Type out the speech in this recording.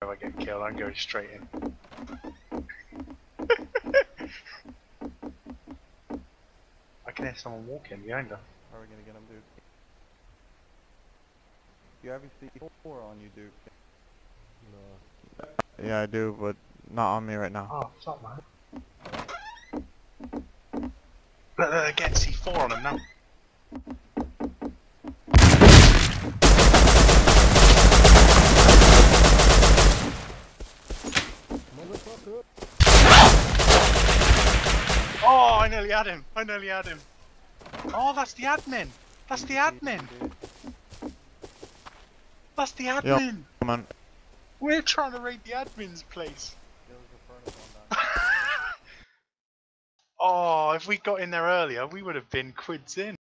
If I get killed, I'm going straight in. I can hear someone walking behind us. How are we gonna get him, dude? You have your C4 on you, dude? No. Yeah, I do, but not on me right now. Oh, what's up, man? Look, get C4 on him now. Oh, I nearly had him. I nearly had him. Oh, that's the admin. That's the admin. That's the admin. Yo, come on. We're trying to raid the admin's place. Oh, if we got in there earlier, we would have been quids in.